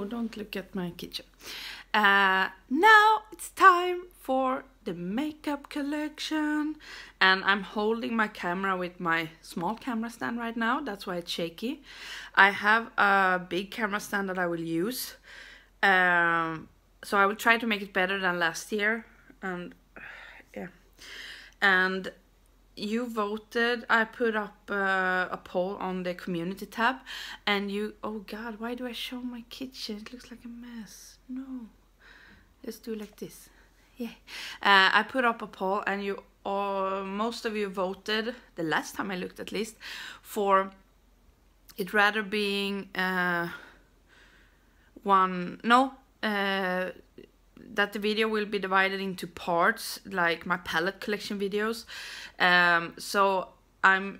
don't look at my kitchen. Now it's time for the makeup collection, and I'm holding my camera with my small camera stand right now. That's why it's shaky. I have a big camera stand that I will use, so I will try to make it better than last year. And yeah, and you voted. I put up a poll on the community tab, and you, oh god, why do I show my kitchen? It looks like a mess. No, let's do it like this. Yeah, I put up a poll, and you, most of you voted, the last time I looked at least, for it rather being that the video will be divided into parts, like my palette collection videos. So I'm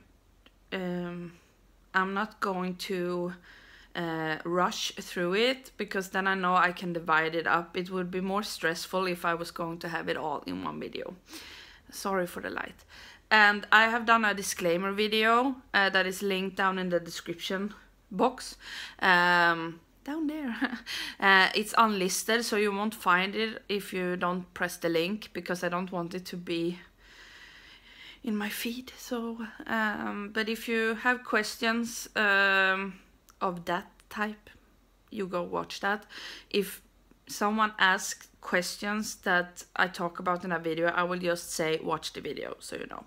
not going to rush through it, because then I know I can divide it up. It would be more stressful if I was going to have it all in one video. Sorry for the light. And I have done a disclaimer video that is linked down in the description box. Down there. It's unlisted, so you won't find it if you don't press the link, because I don't want it to be in my feed. So but if you have questions of that type, you go watch that. If someone asks questions that I talk about in a video, I will just say watch the video, so you know.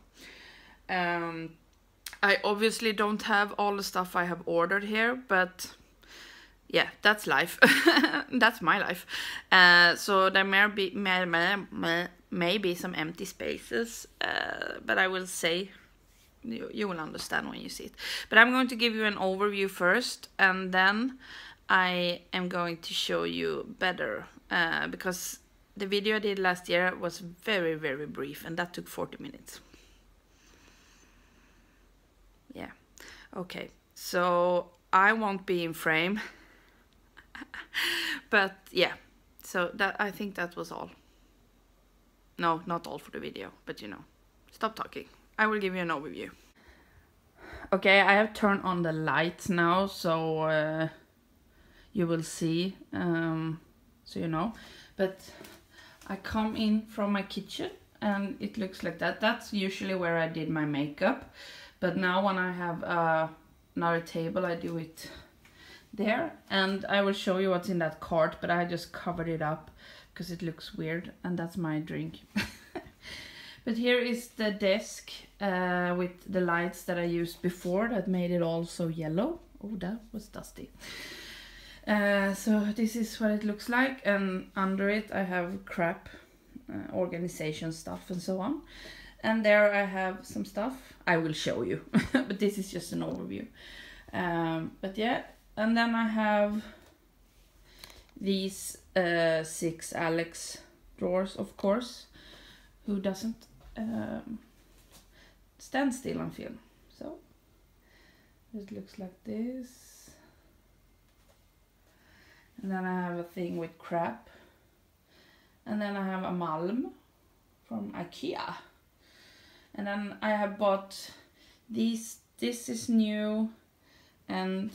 I obviously don't have all the stuff I have ordered here, but yeah, that's life. That's my life. So there may be some empty spaces, but I will say, you will understand when you see it. But I'm going to give you an overview first, and then I am going to show you better, because the video I did last year was very, very brief, and that took 40 minutes. Yeah, okay, so I won't be in frame. But yeah, so that, I think that was all. No, not all for the video, but you know, stop talking. I will give you an overview. Okay, I have turned on the lights now, so you will see, so you know. But I come in from my kitchen, and it looks like that. That's usually where I did my makeup, but now when I have another table, I do it there. And I will show you what's in that cart, but I just covered it up because it looks weird, and that's my drink. But here is the desk with the lights that I used before that made it all so yellow. Oh, that was dusty. So this is what it looks like, and under it I have crap, organization stuff and so on. And there I have some stuff I will show you, but this is just an overview. But yeah, and then I have these 6 Alex drawers, of course. Who doesn't stand still on film? So it looks like this. And then I have a thing with crap. And then I have a Malm from IKEA. And then I have bought these. This is new, and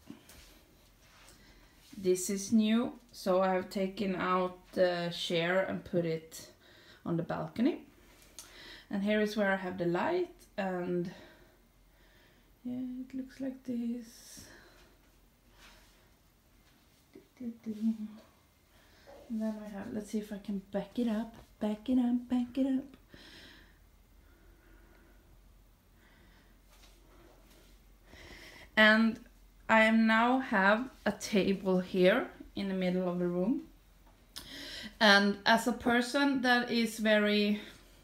this is new. So I have taken out the chair and put it on the balcony. And here is where I have the light, and yeah, it looks like this. And then I have, let's see if I can back it up, back it up, back it up. And I now have a table here in the middle of the room. And as a person that is very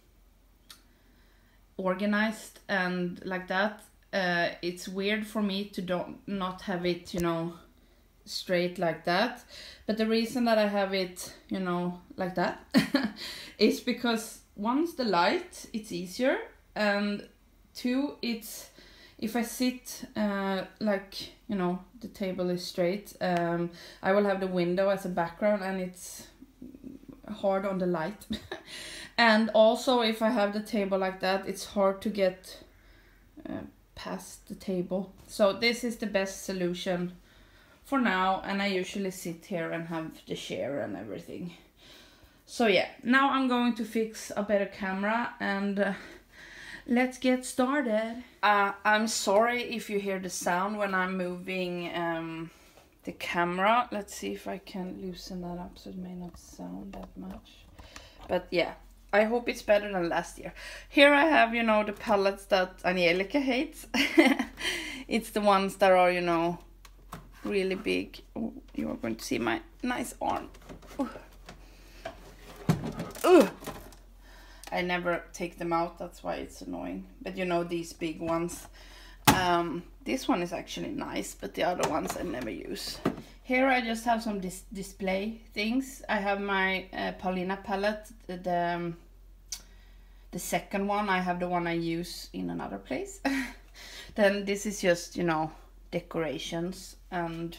organized and like that, it's weird for me to not have it, you know, straight like that. But the reason that I have it, you know, like that is because once the light, it's easier, and 2, it's, if I sit like, you know, the table is straight, I will have the window as a background, and it's hard on the light. And also if I have the table like that, it's hard to get past the table. So this is the best solution for now, and I usually sit here and have the chair and everything. So yeah, now I'm going to fix a better camera and let's get started. I'm sorry if you hear the sound when I'm moving the camera. Let's see if I can loosen that up so it may not sound that much. But yeah, I hope it's better than last year. Here I have, you know, the palettes that Angelica hates. It's the ones that are, you know, really big. Oh, you are going to see my nice arm. I never take them out, that's why it's annoying. But you know, these big ones. This one is actually nice, but the other ones I never use. Here I just have some display things. I have my Paulina palette, the second one. I have the one I use in another place. Then this is just, you know, decorations. And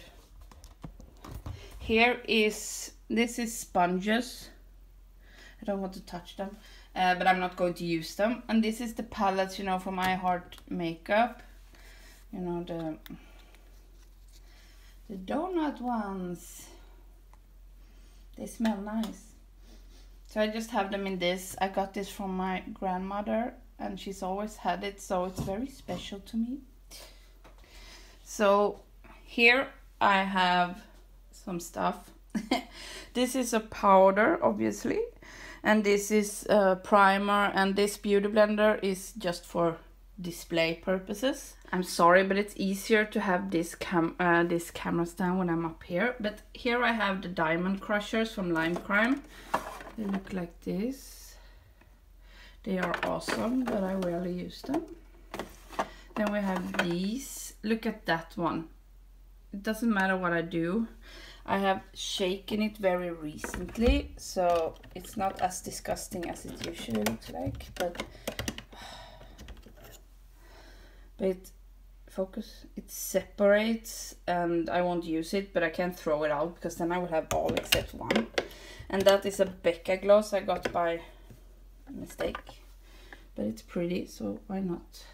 here is, this is sponges. I don't want to touch them, but I'm not going to use them. And this is the palettes, you know, from My Heart Makeup. You know, the donut ones. They smell nice. So I just have them in this. I got this from my grandmother and she's always had it, so it's very special to me. So here I have some stuff. This is a powder, obviously. And this is a primer, and this beauty blender is just for display purposes. I'm sorry, but it's easier to have this camera stand when I'm up here. But here I have the diamond crushers from Lime Crime. They look like this. They are awesome, but I rarely use them. Then we have these. Look at that one. It doesn't matter what I do. I have shaken it very recently, so it's not as disgusting as it usually looks like, but focus, it separates, and I won't use it, but I can't throw it out because then I will have all except one. And that is a Becca gloss I got by mistake, but it's pretty, so why not?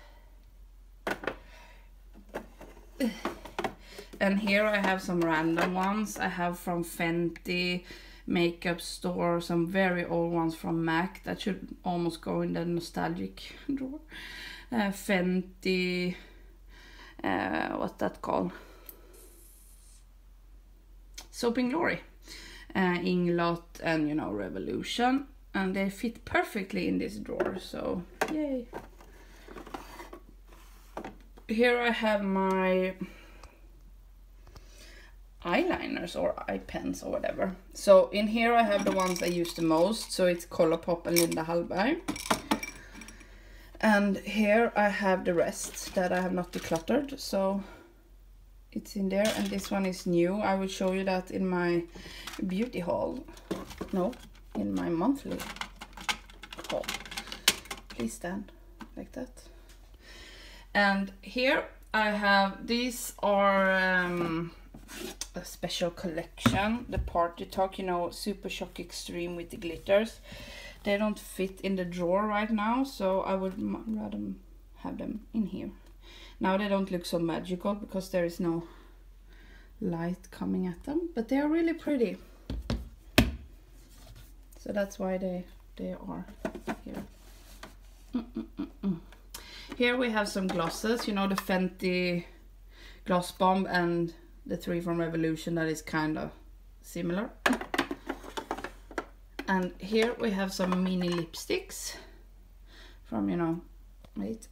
And here I have some random ones. I have from Fenty Makeup Store, some very old ones from MAC that should almost go in the nostalgic drawer. Fenty, what's that called? Soap & Glory. Inglot and, you know, Revolution. And they fit perfectly in this drawer, so yay. Here I have my eyeliners or eye pens or whatever. So in here I have the ones I use the most, so it's Colourpop and Linda Hallberg. And here I have the rest that I have not decluttered, so it's in there. And this one is new. I will show you that in my beauty haul. No, in my monthly haul. Please stand like that. And here I have, these are a special collection, the Party Talk, you know, Super Shock Extreme with the glitters. They don't fit in the drawer right now, so I would rather have them in here. Now they don't look so magical because there is no light coming at them, but they are really pretty. So that's why they are here. Here we have some glosses, you know, the Fenty Gloss Bomb and the 3 from Revolution that is kind of similar. And here we have some mini lipsticks from, you know, wait,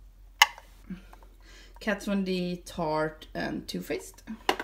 Kat Von D, Tarte and Too Faced.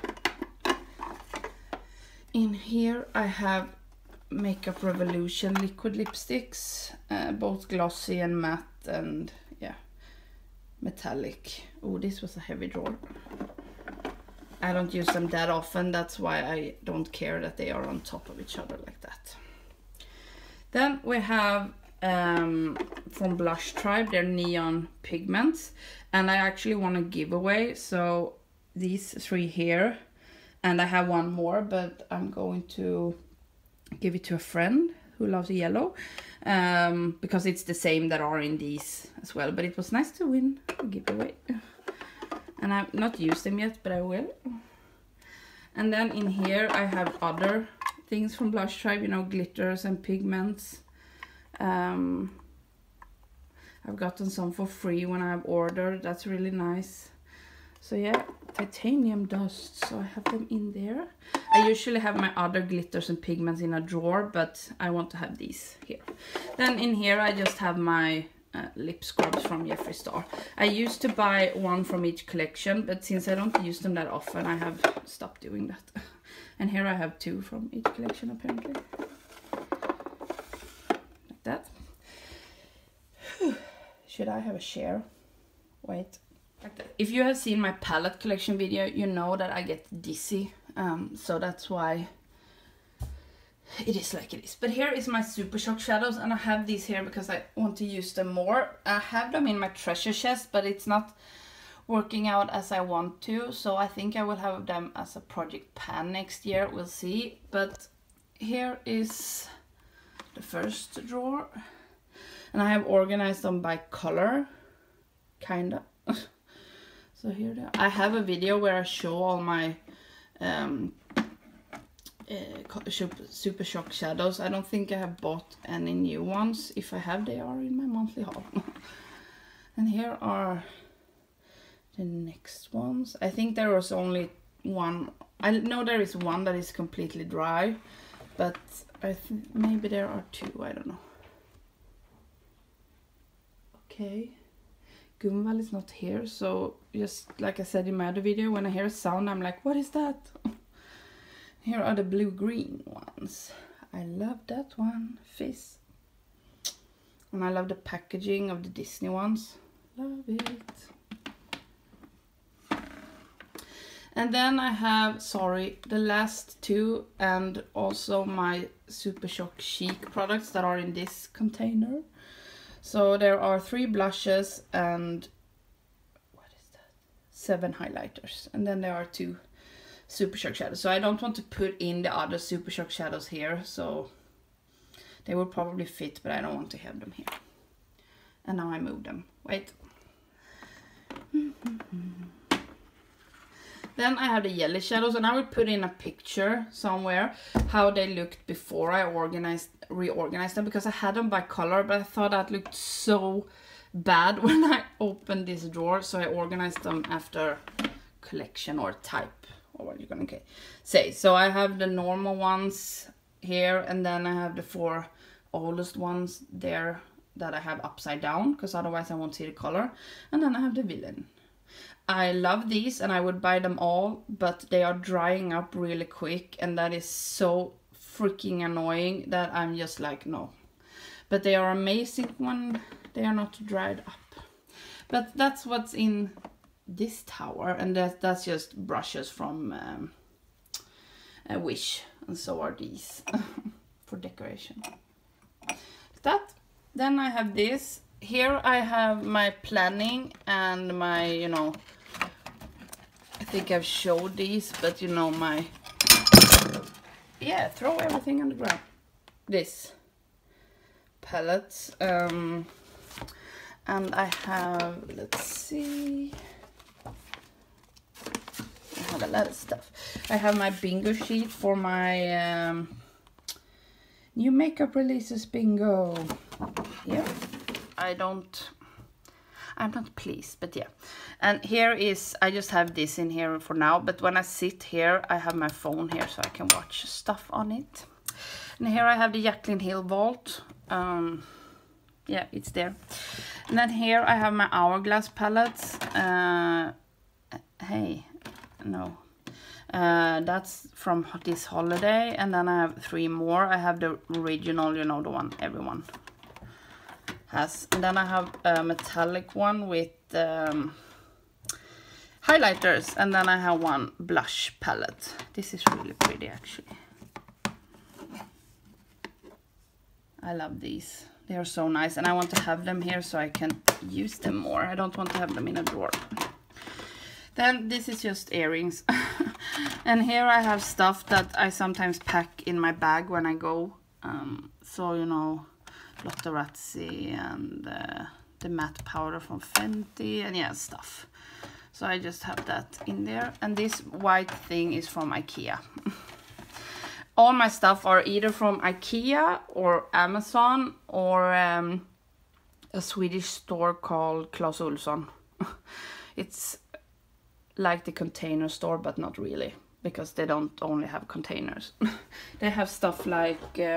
In here I have Makeup Revolution liquid lipsticks, both glossy and matte and yeah, metallic. Oh, this was a heavy drawer. I don't use them that often, that's why I don't care that they are on top of each other like that. Then we have from Blush Tribe, their neon pigments, and I actually want to give away, so these 3 here, and I have one more, but I'm going to give it to a friend who loves yellow, because it's the same that are in these as well, but it was nice to win a giveaway. And I've not used them yet, but I will. And then in here I have other things from Blush Tribe, you know, glitters and pigments. I've gotten some for free when I've ordered. That's really nice. So yeah, titanium dust, so I have them in there. I usually have my other glitters and pigments in a drawer, but I want to have these here. Then in here I just have my lip scrubs from Jeffree Star. I used to buy one from each collection, but since I don't use them that often, I have stopped doing that. And here I have 2 from each collection apparently. Like that. Should I have a share? Wait. Like that. If you have seen my palette collection video, you know that I get dizzy. So that's why it is like it is. But here is my Super Shock shadows, and I have these here because I want to use them more. I have them in my treasure chest, but it's not working out as I want to, so I think I will have them as a project pan next year. We'll see. But here is the first drawer, and I have organized them by color, kinda. So here they are. I have a video where I show all my Super Shock shadows. I don't think I have bought any new ones. If I have, they are in my monthly haul. And here are the next ones. I think there was only one. I know there is one that is completely dry, but I think maybe there are 2. I don't know. Okay. Gunvald is not here, so just like I said in my other video, when I hear a sound, I'm like, what is that? Here are the blue-green ones. I love that one. Fizz. And I love the packaging of the Disney ones. Love it. And then I have, sorry, the last 2 and also my Super Shock Chic products that are in this container. So there are 3 blushes and, what is that? 7 highlighters. And then there are 2 Super Shock shadows. So I don't want to put in the other Super Shock shadows here, so they will probably fit, but I don't want to have them here. And now I move them. Wait. Then I have the yellow shadows, and I will put in a picture somewhere how they looked before I reorganized them, because I had them by color, but I thought that looked so bad when I opened this drawer, so I organized them after collection or type, or what you're gonna say. So I have the normal ones here, and then I have the 4 oldest ones there that I have upside down, because otherwise I won't see the color. And then I have the villain. I love these and I would buy them all, but they are drying up really quick, and that is so freaking annoying that I'm just like, no. But they are amazing when they are not dried up. But that's what's in this tower, and that's just brushes from Wish, and so are these for decoration. That. Then I have this. Here I have my planning and my, you know, I think I've showed these, but you know, my, yeah, throw everything on the ground. This palettes, and I have, let's see, I have a lot of stuff. I have my bingo sheet for my new makeup releases bingo. Yeah. I'm not pleased, but yeah. And here is, I just have this in here for now, but when I sit here, I have my phone here so I can watch stuff on it. And here I have the Jaclyn Hill Vault. Yeah, it's there. And then here I have my Hourglass palettes. Hey, no. That's from this holiday. And then I have 3 more. I have the original, you know, the one everyone has. And then I have a metallic one with highlighters, and then I have one blush palette. This is really pretty actually. I love these. They are so nice, and I want to have them here so I can use them more. I don't want to have them in a drawer. Then this is just earrings. And here I have stuff that I sometimes pack in my bag when I go. So, you know, Lottarazzi and the matte powder from Fenty, and yeah, stuff. So I just have that in there. And this white thing is from IKEA. All my stuff are either from IKEA or Amazon or a Swedish store called Clas Ohlson. It's like the container store, but not really, because they don't only have containers. They have stuff like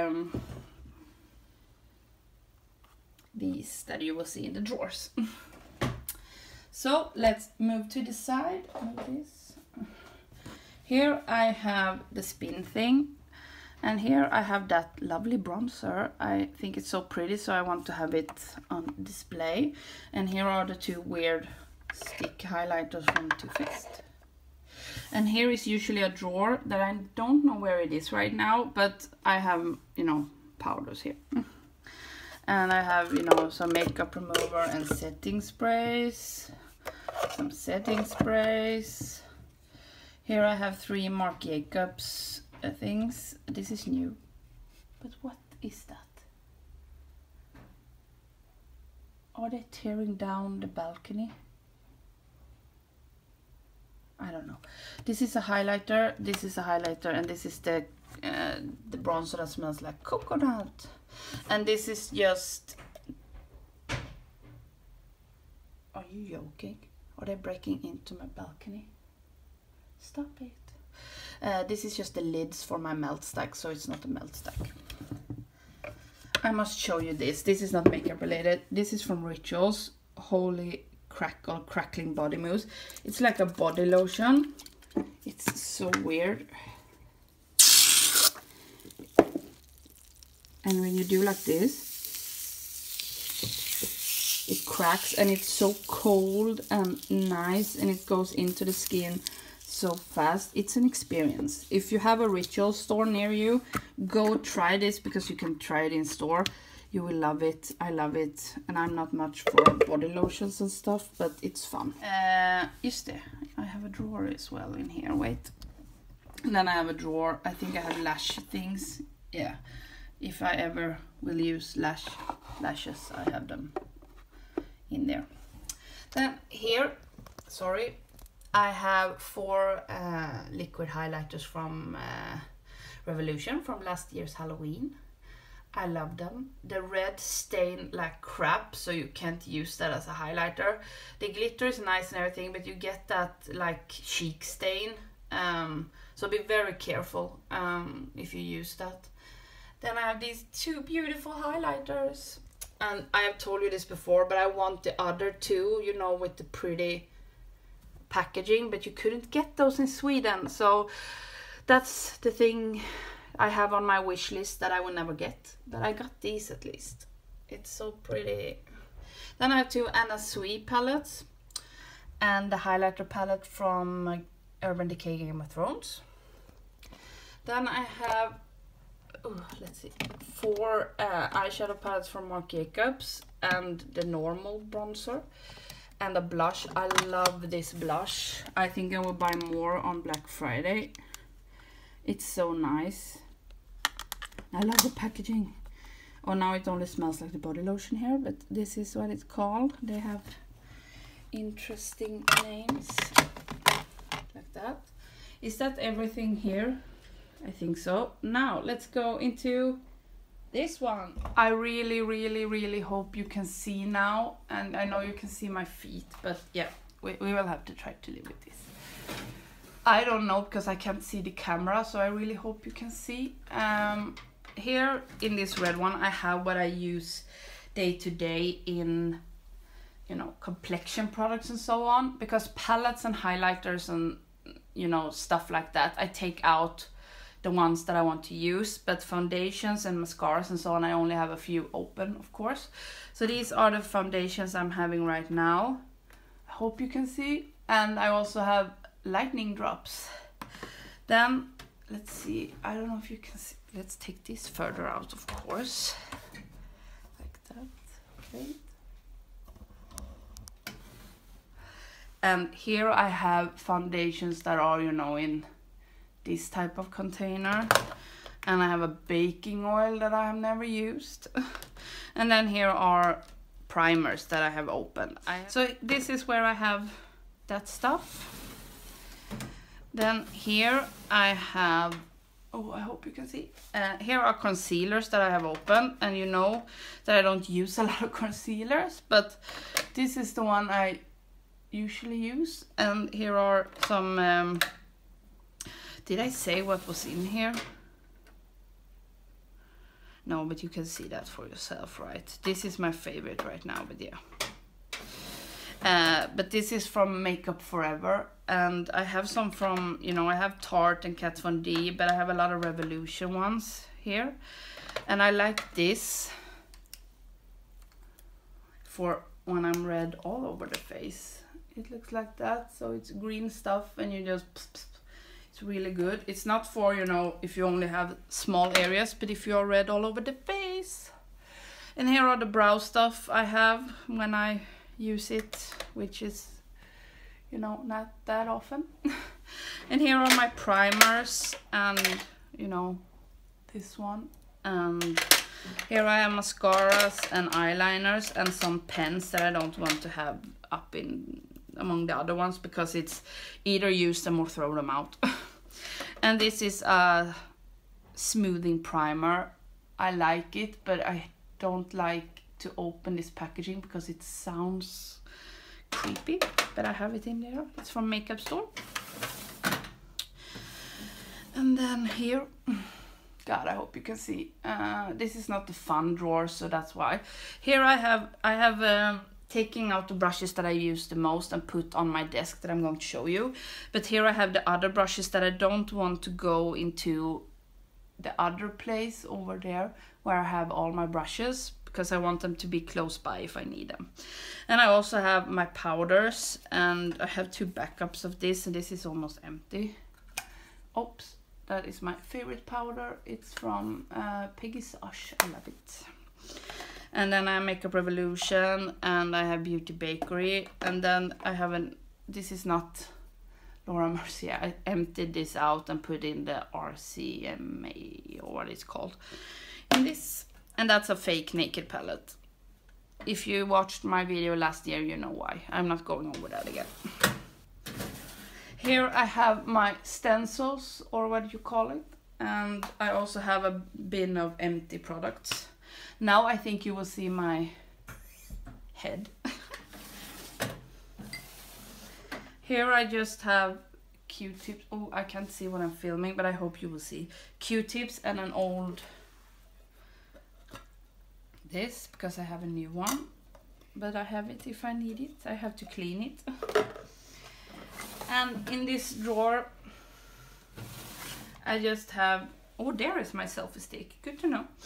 these that you will see in the drawers. So let's move to the side of this. Here I have the spin thing, and here I have that lovely bronzer. I think it's so pretty, so I want to have it on display. And here are the two weird stick highlighters from Too Faced. And here is usually a drawer that I don't know where it is right now, but I have, you know, powders here. And I have, you know, some makeup remover and setting sprays. Some setting sprays. Here I have 3 Marc Jacobs things. This is new. But what is that? Are they tearing down the balcony? I don't know. This is a highlighter, this is a highlighter, and this is the bronzer that smells like coconut. And this is just... Are you joking? Are they breaking into my balcony? Stop it. This is just the lids for my melt stack, so it's not a melt stack. I must show you this. This is not makeup related. This is from Rituals. Holy Crackle Crackling Body Mousse. It's like a body lotion. It's so weird. And when you do like this, it cracks, and it's so cold and nice, and it goes into the skin so fast. It's an experience. If you have a Ritual store near you, go try this, because you can try it in store. You will love it. I love it. And I'm not much for body lotions and stuff, but it's fun. Just det. I have a drawer as well in here. Wait. And then I have a drawer. I think I have lash things. Yeah. If I ever will use lashes, I have them in there. Then here, sorry, I have 4 liquid highlighters from Revolution from last year's Halloween. I love them. The red stain like crap, so you can't use that as a highlighter. The glitter is nice and everything, but you get that like cheek stain. So be very careful if you use that. Then I have these 2 beautiful highlighters. And I have told you this before, but I want the other 2, you know, with the pretty packaging, but you couldn't get those in Sweden. So that's the thing I have on my wish list that I will never get. But I got these at least. It's so pretty. Then I have 2 Anna Sui palettes. And the highlighter palette from Urban Decay Game of Thrones. Then I have, let's see, 4 eyeshadow palettes from Marc Jacobs. And the normal bronzer. And a blush. I love this blush. I think I will buy more on Black Friday. It's so nice. I love the packaging. Oh, now it only smells like the body lotion here, but this is what it's called. They have interesting names. Like that. Is that everything here? I think so. Now, let's go into this one. I really, really, really hope you can see now. And I know you can see my feet, but yeah, we will have to try to live with this. I don't know, because I can't see the camera, so I really hope you can see. Here in this red one, I have what I use day to day in, you know, complexion products and so on. Because palettes and highlighters and, you know, stuff like that, I take out the ones that I want to use. But foundations and mascaras and so on, I only have a few open, of course. So these are the foundations I'm having right now. I hope you can see. And I also have lightning drops. Then let's see, I don't know if you can see. Let's take this further out, of course, like that. Okay. And here I have foundations that are, you know, in this type of container. And I have a baking oil that I have never used. And then here are primers that I have opened. So this is where I have that stuff. Then here I have, oh, I hope you can see. Here are concealers that I have opened, and you know that I don't use a lot of concealers, but this is the one I usually use. And here are some, did I say what was in here? No, but you can see that for yourself, right? This is my favorite right now, but yeah. But this is from Makeup Forever, and I have some from, you know, I have Tarte and Kat Von D, but I have a lot of Revolution ones here. And I like this for when I'm red all over the face. It looks like that, so it's green stuff, and you just, it's really good. It's not for, you know, if you only have small areas, but if you're red all over the face. And here are the brow stuff I have when I use it, which is, you know, not that often. And here are my primers, and you know, this one, and here I have mascaras and eyeliners and some pens that I don't want to have up in among the other ones, because it's either use them or throw them out. And this is a smoothing primer. I like it, but I don't like to open this packaging because it sounds creepy, but I have it in there. It's from Makeup Store. And then here, God, I hope you can see. This is not the fun drawer, so that's why. Here I have taking out the brushes that I use the most and put on my desk that I'm going to show you. But here I have the other brushes that I don't want to go into the other place over there where I have all my brushes, because I want them to be close by if I need them. And I also have my powders, and I have 2 backups of this, and this is almost empty. Oops, that is my favorite powder. It's from Peggy Sash. I love it. And then I have Makeup Revolution, and I have Beauty Bakery, and then I have this is not Laura Mercier. I emptied this out and put in the RCMA, or what it's called, in this. And that's a fake naked palette. If you watched my video last year, you know why. I'm not going over that again. Here I have my stencils, or what do you call it? And I also have a bin of empty products. Now I think you will see my head. Here I just have Q-tips. Oh, I can't see what I'm filming, but I hope you will see. Q-tips and an old this, because I have a new one, but I have it if I need it. I have to clean it. And in this drawer I just have, oh, there is my selfie stick, good to know.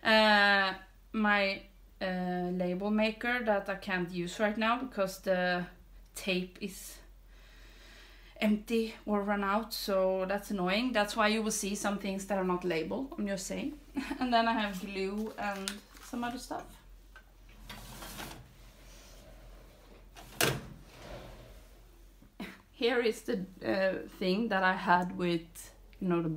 My label maker that I can't use right now because the tape is empty or run out, so that's annoying. That's why you will see some things that are not labeled, I'm just saying. And then I have glue and some other stuff. Here is the thing that I had with, you know,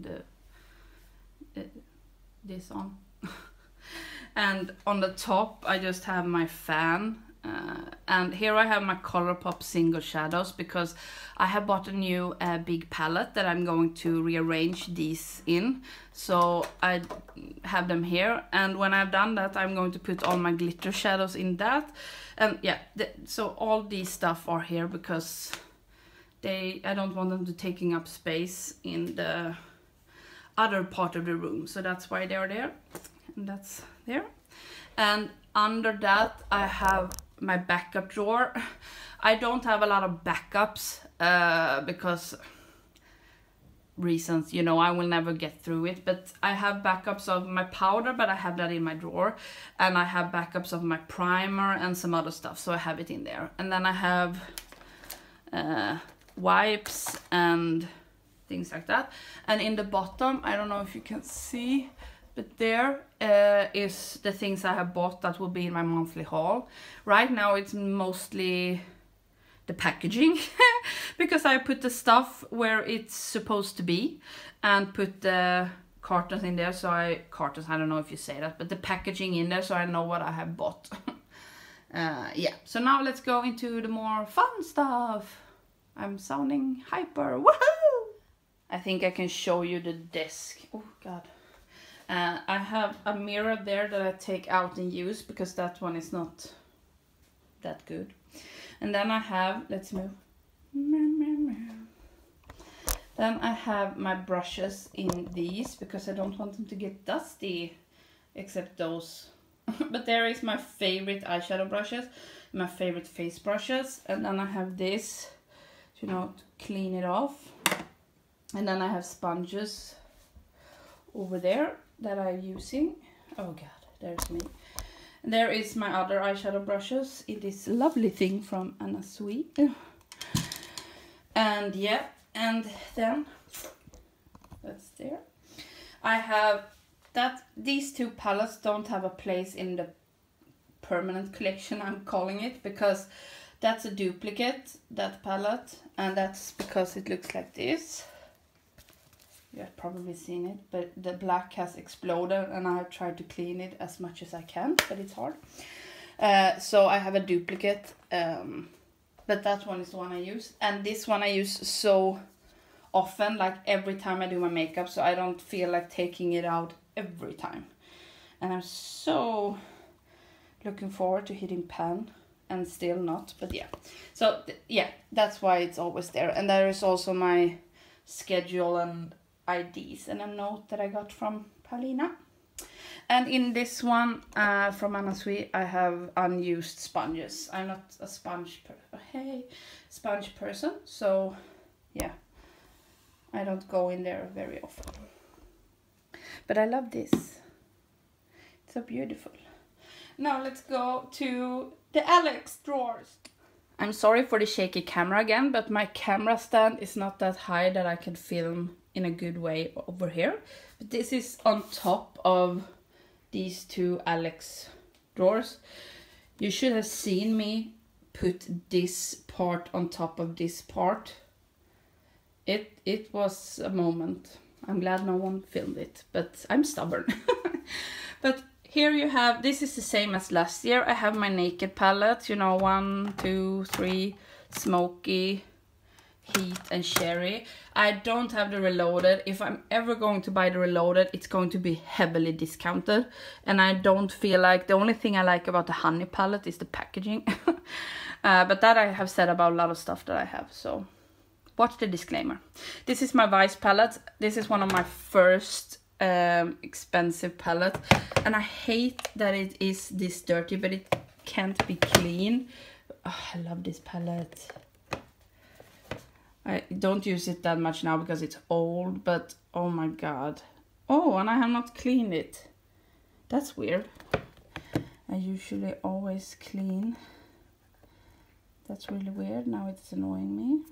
this on. And on the top I just have my fan. And here I have my Colourpop single shadows, because I have bought a new big palette that I'm going to rearrange these in. So I have them here, and when I've done that I'm going to put all my glitter shadows in that. And yeah, so all these stuff are here because I don't want them to taking up space in the other part of the room. So that's why they are there, and that's there. And under that I have my backup drawer. I don't have a lot of backups because reasons, you know, I will never get through it, but I have backups of my powder, but I have that in my drawer, and I have backups of my primer and some other stuff, so I have it in there. And then I have wipes and things like that. And in the bottom, I don't know if you can see, but there is the things I have bought that will be in my monthly haul. Right now it's mostly the packaging because I put the stuff where it's supposed to be and put the cartons in there, so I don't know if you say that, but the packaging in there, so I know what I have bought. Yeah, so now let's go into the more fun stuff. I'm sounding hyper. Woohoo! I think I can show you the desk. Oh god. I have a mirror there that I take out and use because that one is not that good. And then I have, let's move. Then I have my brushes in these because I don't want them to get dusty, except those. But there is my favorite eyeshadow brushes, my favorite face brushes. And then I have this, you know, to clean it off. And then I have sponges over there that I'm using. Oh god, there's me. And there is my other eyeshadow brushes in this lovely thing from Anna Sui. And yeah, and then that's there. I have that these two palettes don't have a place in the permanent collection, I'm calling it, because that's a duplicate, that palette, and that's because it looks like this. You have probably seen it, but the black has exploded and I have tried to clean it as much as I can, but it's hard. So I have a duplicate, but that one is the one I use. And this one I use so often, like every time I do my makeup, so I don't feel like taking it out every time. And I'm so looking forward to hitting pan, and still not, but yeah. So yeah, that's why it's always there. And there is also my schedule and IDs and a note that I got from Paulina. And in this one from Anna Sui, I have unused sponges. I'm not a sponge person, so yeah, I don't go in there very often. But I love this. It's so beautiful. Now let's go to the Alex drawers. I'm sorry for the shaky camera again, but my camera stand is not that high that I can film in a good way over here. But this is on top of these two Alex drawers. You should have seen me put this part on top of this part. It was a moment. I'm glad no one filmed it, but I'm stubborn. But here you have, this is the same as last year. I have my Naked palette, you know, 1, 2, 3, Smoky, Heat and Cherry. I don't have the Reloaded. If I'm ever going to buy the Reloaded, it's going to be heavily discounted. And I don't feel like, the only thing I like about the Honey palette is the packaging. But that I have said about a lot of stuff that I have, so watch the disclaimer. This is my Vice palette. This is one of my first expensive palette, and I hate that it is this dirty, but it can't be clean. Oh, I love this palette. I don't use it that much now because it's old, but oh my god. Oh, and I have not cleaned it. That's weird. I usually always clean. That's really weird. Now it's annoying me.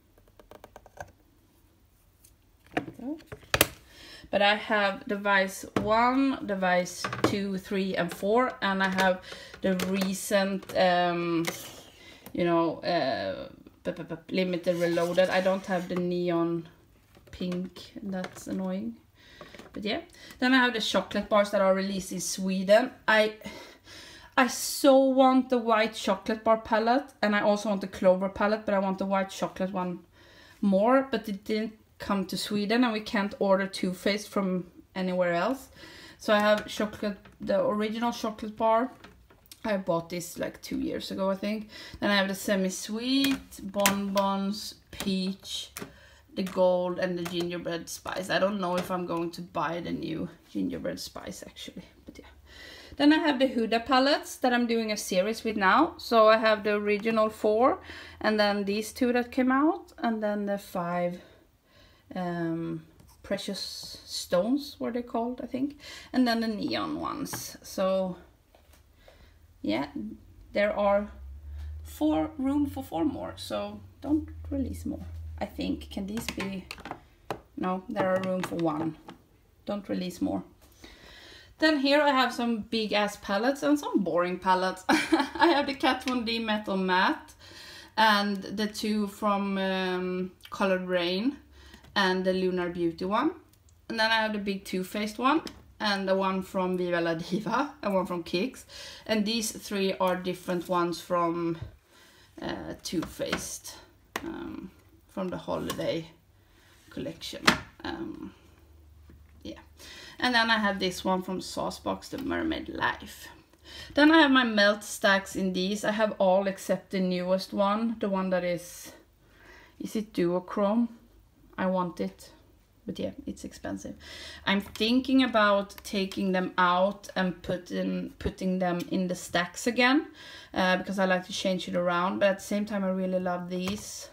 Okay. But I have the Vice 1, the Vice 2, 3 and 4, and I have the recent, you know, limited Reloaded. I don't have the neon pink, that's annoying. But yeah, then I have the chocolate bars that are released in Sweden. I so want the white chocolate bar palette, and I also want the Clover palette, but I want the white chocolate one more, but it didn't come to Sweden, and we can't order Too Faced from anywhere else. So I have chocolate, the original chocolate bar. I bought this like 2 years ago, I think. Then I have the semi-sweet, bonbons, peach, the gold, and the gingerbread spice. I don't know if I'm going to buy the new gingerbread spice actually, but yeah. Then I have the Huda palettes that I'm doing a series with now. So I have the original 4, and then these 2 that came out, and then the 5 precious stones were they called, I think, and then the neon ones. So yeah, there are room for 4 more, so don't release more, I think. Can these be? No, there are room for 1. Don't release more. Then here I have some big ass palettes and some boring palettes. I have the Kat Von D Metal Matte and the 2 from Colored Rain and the Lunar Beauty one. And then I have the big Too Faced one. and the one from Viva La Diva, and one from Kicks. And these 3 are different ones from Too Faced, from the holiday collection. Yeah. And then I have this one from Saucebox, the Mermaid Life. Then I have my melt stacks in these. I have all except the newest one, the one that is it duochrome? I want it, but yeah, it's expensive. I'm thinking about taking them out and putting them in the stacks again, because I like to change it around, but at the same time I really love these.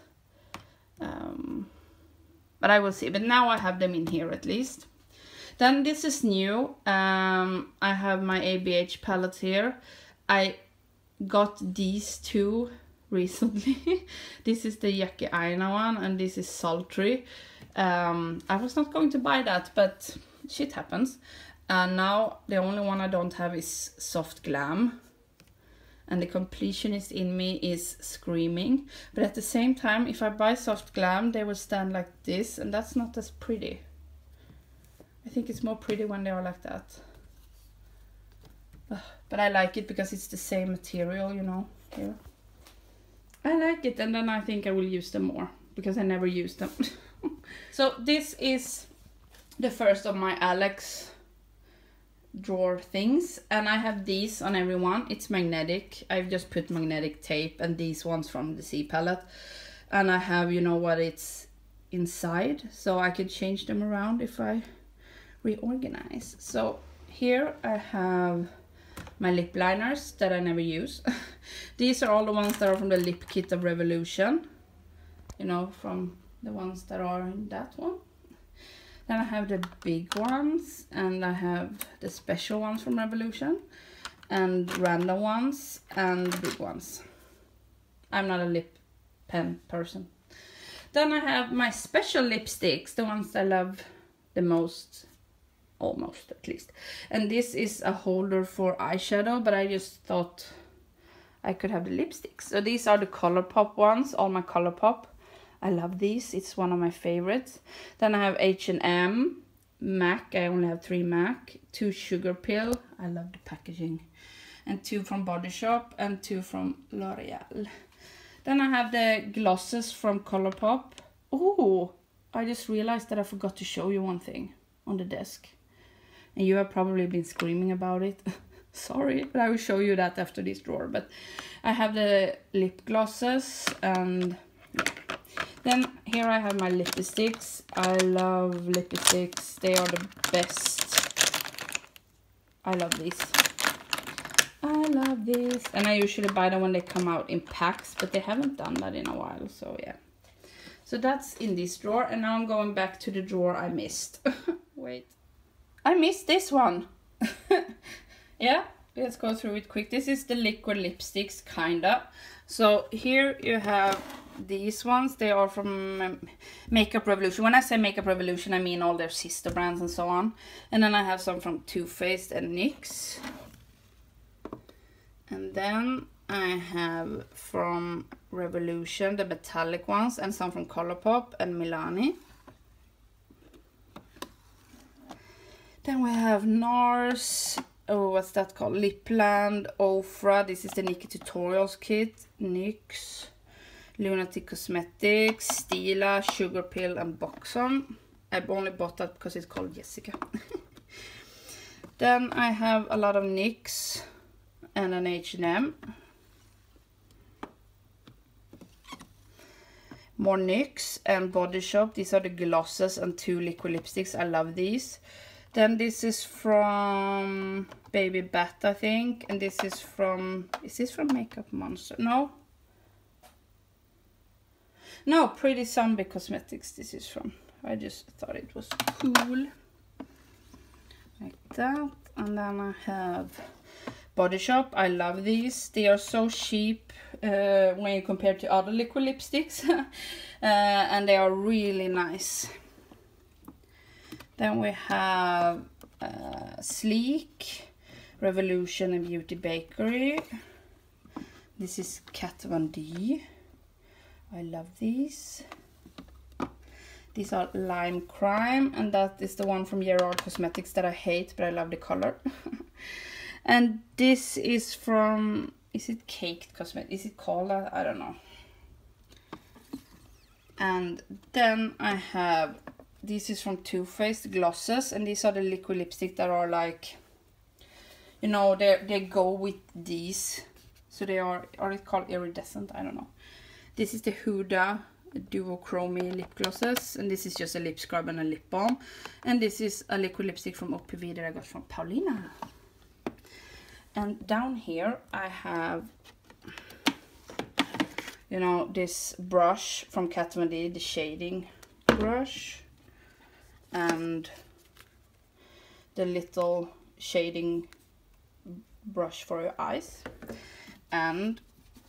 But I will see, but now I have them in here at least. Then this is new. I have my ABH palette here. I got these 2 recently. This is the Jackie Aina one, and this is Sultry. I was not going to buy that, but shit happens. And now the only one I don't have is Soft Glam. And the completionist in me is screaming. But at the same time, if I buy Soft Glam, they will stand like this, and that's not as pretty. I think it's more pretty when they are like that. But I like it because it's the same material, you know, here. I like it, and then I think I will use them more because I never use them. So this is the first of my Alex drawer things, and I have these on everyone. It's magnetic. I've just put magnetic tape, and these ones from the C palette, and I have, you know what, it's inside, so I can change them around if I reorganize. So here I have my lip liners that I never use. These are all the ones that are from the lip kit of Revolution, you know, from the ones that are in that one. Then I have the big ones, and I have the special ones from Revolution, and random ones, and the big ones. I'm not a lip pen person. Then I have my special lipsticks, the ones I love the most, almost at least. And this is a holder for eyeshadow, but I just thought I could have the lipsticks. So these are the ColourPop ones, all my ColourPop. I love these, it's one of my favorites. Then I have H&M, MAC, I only have 3 MAC, 2 Sugar Pill, I love the packaging, and 2 from Body Shop, and 2 from L'Oreal. Then I have the glosses from ColourPop. Oh, I just realized that I forgot to show you one thing on the desk. And you have probably been screaming about it. Sorry, but I will show you that after this drawer. But I have the lip glosses, and yeah. Then here I have my lipsticks. I love lipsticks. They are the best. I love these. I love this. And I usually buy them when they come out in packs, but they haven't done that in a while, so yeah. So that's in this drawer, and now I'm going back to the drawer I missed. Wait. I missed this one. Yeah, let's go through it quick. This is the liquid lipsticks, kinda. So here you have these ones. They are from Makeup Revolution. When I say Makeup Revolution, I mean all their sister brands and so on. And then I have some from Too Faced and NYX. And then I have from Revolution the metallic ones, and some from ColourPop and Milani. Then we have NARS, oh, what's that called? Lipland, Ofra, this is the Nikkie Tutorials kit, NYX, Lunatic Cosmetics, Stila, Sugar Pill, and Boxon. I've only bought that because it's called Jessica. Then I have a lot of NYX and an H&M. More NYX and Body Shop. These are the glosses and 2 liquid lipsticks. I love these. Then this is from Baby Bat, I think. And this is from... Is this from Makeup Monster? No. No, Pretty Zombie Cosmetics this is from. I just thought it was cool. Like that. And then I have Body Shop. I love these. They are so cheap when you compare to other liquid lipsticks. And they are really nice. Then we have Sleek, Revolution, and Beauty Bakery. This is Kat Von D. I love these. These are Lime Crime, and that is the one from Gerard Cosmetics that I hate, but I love the color. And this is from, is it Caked Cosmetics? Is it called that? I don't know. And then I have, this is from Too Faced glosses, and these are the liquid lipstick that are like, you know, they go with these. So they are it called iridescent? I don't know. This is the Huda Duochrome lip glosses, and this is just a lip scrub and a lip balm. And this is a liquid lipstick from OPV that I got from Paulina. And down here I have, you know, this brush from Kat Von D, the shading brush, and the little shading brush for your eyes. And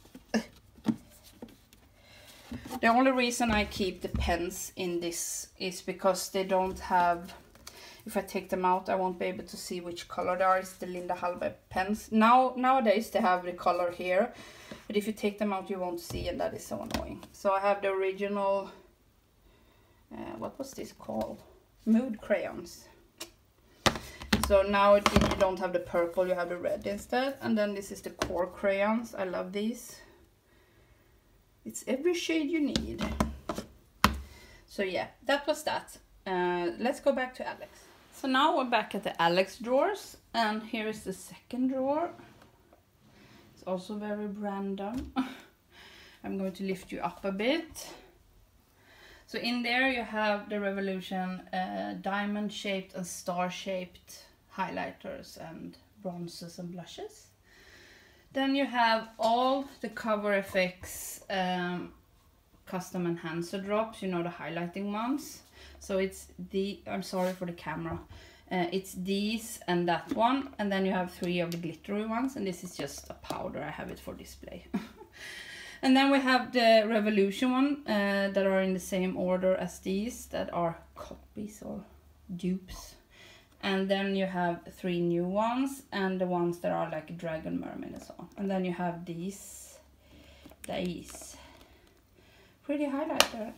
the only reason I keep the pens in this is because they don't have, if I take them out I won't be able to see which color they are. It's the Linda Hallberg pens. Nowadays they have the color here, but if you take them out you won't see, and that is so annoying. So I have the original, what was this called? Mood crayons. So now you don't have the purple, you have the red instead. And then this is the core crayons. I love these. It's every shade you need. So yeah, that was that. Let's go back to Alex. So now we're back at the Alex drawers, and here is the second drawer. It's also very random. I'm going to lift you up a bit. So in there you have the Revolution diamond shaped and star shaped highlighters and bronzes and blushes. Then you have all the Cover FX custom enhancer drops, you know, the highlighting ones. So it's the, I'm sorry for the camera, it's these and that one, and then you have 3 of the glittery ones, and this is just a powder, I have it for display. And then we have the Revolution one that are in the same order as these, that are copies or dupes. And then you have 3 new ones, and the ones that are like Dragon Mermaid and so on. And then you have these pretty highlighter,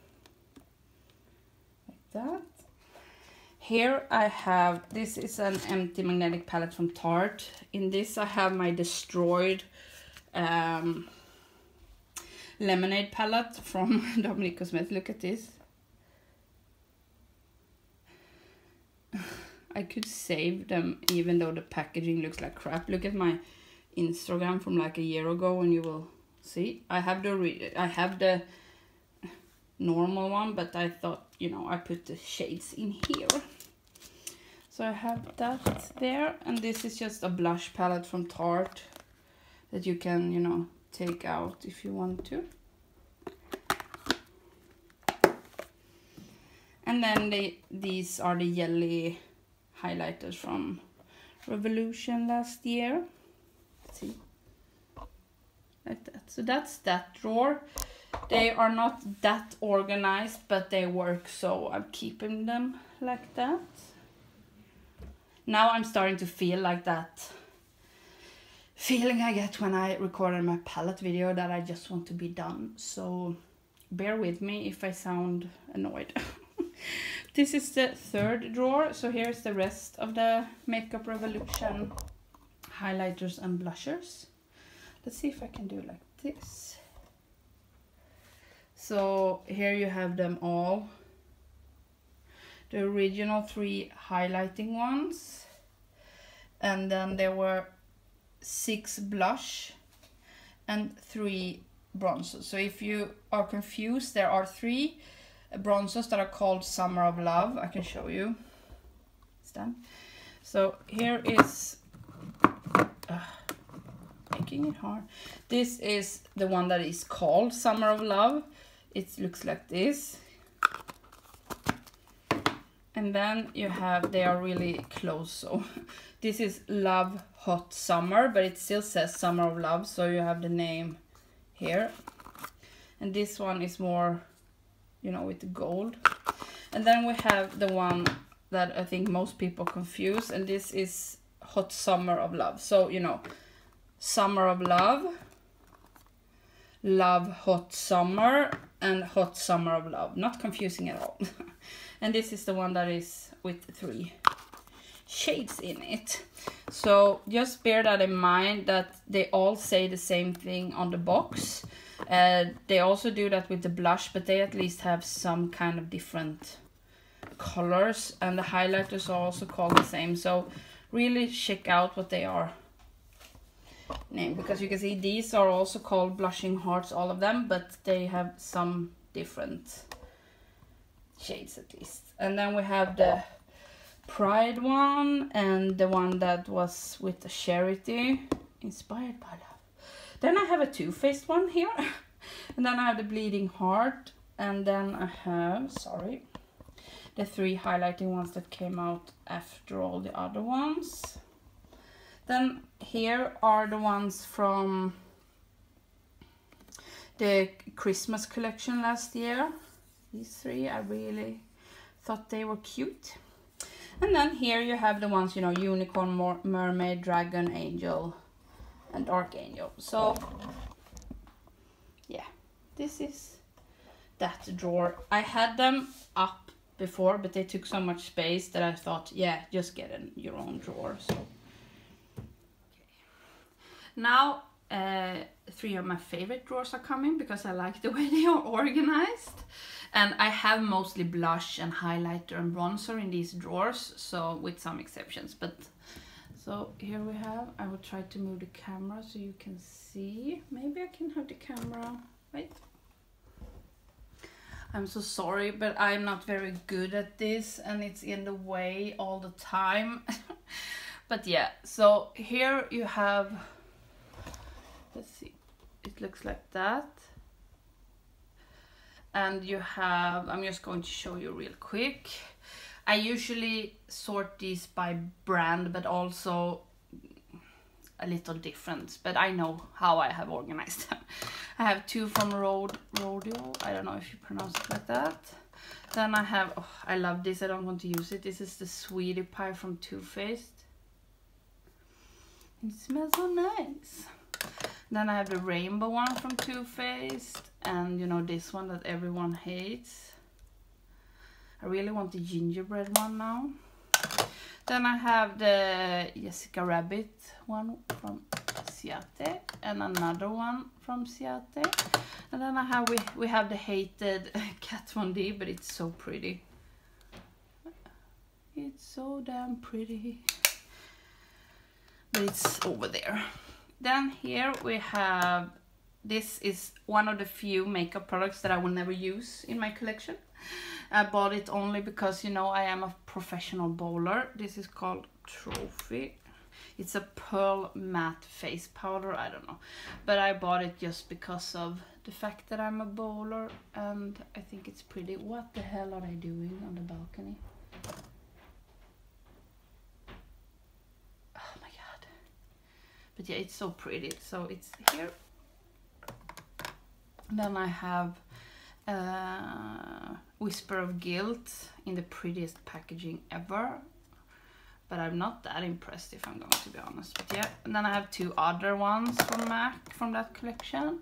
like that. Here I have, this is an empty magnetic palette from Tarte. In this I have my destroyed lemonade palette from Dominique Cosmetics. Look at this. I could save them even though the packaging looks like crap. Look at my Instagram from like a year ago and you will see. I have the normal one, but I thought, you know, I put the shades in here. So I have that there, and this is just a blush palette from Tarte that you can, you know, take out if you want to. And then these are the jelly highlighters from Revolution last year. Let's see, like that. So that's that drawer. They are not that organized, but they work, so I'm keeping them like that. Now I'm starting to feel like that feeling I get when I recorded my palette video, that I just want to be done. So bear with me if I sound annoyed. This is the third drawer. So here's the rest of the Makeup Revolution highlighters and blushers. Let's see if I can do like this. So here you have them all. The original 3 highlighting ones. And then there were 6 blush and 3 bronzers. So if you are confused, there are 3 bronzers that are called Summer of Love. I can show you. Stand. So here is making it hard. This is the one that is called Summer of Love. It looks like this. And then you have, they are really close. So this is Love Hot Summer, but it still says Summer of Love. So you have the name here. And this one is more, you know, with the gold. And then we have the one that I think most people confuse, and this is Hot Summer of Love. So, you know, Summer of Love, Love Hot Summer, and Hot Summer of Love. Not confusing at all. And this is the one that is with 3 shades in it. So just bear that in mind, that they all say the same thing on the box. They also do that with the blush, but they at least have some kind of different colors, and the highlighters are also called the same. So really check out what they are named, because you can see these are also called Blushing Hearts, all of them, but they have some different shades at least. And then we have the Pride one, and the one that was with the Charity, Inspired by Love. Then I have a Too Faced one here, and then I have the Bleeding Heart, and then I have, sorry, the 3 highlighting ones that came out after all the other ones. Then here are the ones from the Christmas collection last year. These 3, I really thought they were cute. And then here you have the ones, you know, Unicorn, Mermaid, Dragon, Angel, and Archangel. So, yeah, this is that drawer. I had them up before, but they took so much space that I thought, yeah, just get your own drawer. So, now 3 of my favorite drawers are coming, because I like the way they are organized. And I have mostly blush and highlighter and bronzer in these drawers, so with some exceptions. But so here we have, I will try to move the camera so you can see. Maybe I can have the camera, wait. I'm so sorry, but I'm not very good at this, and it's in the way all the time. But yeah, so here you have, let's see, it looks like that. And you have, I'm just going to show you real quick. I usually sort these by brand, but also a little different. But I know how I have organized them. I have 2 from Rodeo. I don't know if you pronounce it like that. Then I have, oh, I love this. I don't want to use it. This is the Sweetie Pie from Too Faced. It smells so nice. Then I have the rainbow one from Too Faced, and you know, this one that everyone hates. I really want the gingerbread one now. Then I have the Jessica Rabbit one from Ciate, and another one from Ciate. And then I have, we have the hated Kat Von D, but it's so pretty. It's so damn pretty. But it's over there. Then here we have, this is one of the few makeup products that I will never use in my collection. I bought it only because, you know, I am a professional bowler. This is called Trophy. It's a pearl matte face powder, I don't know. But I bought it just because of the fact that I'm a bowler, and I think it's pretty. What the hell are they doing on the balcony? But yeah, it's so pretty. So it's here. Then I have Whisper of Guilt in the prettiest packaging ever. But I'm not that impressed, if I'm going to be honest. But yeah, and then I have 2 other ones from MAC from that collection.